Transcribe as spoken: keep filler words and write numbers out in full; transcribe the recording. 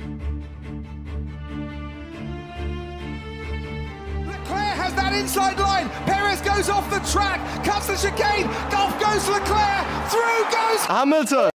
LeChair has that inside line. Perez goes off the track, cuts the chicane. Off goes LeChair. Through goes Hamilton.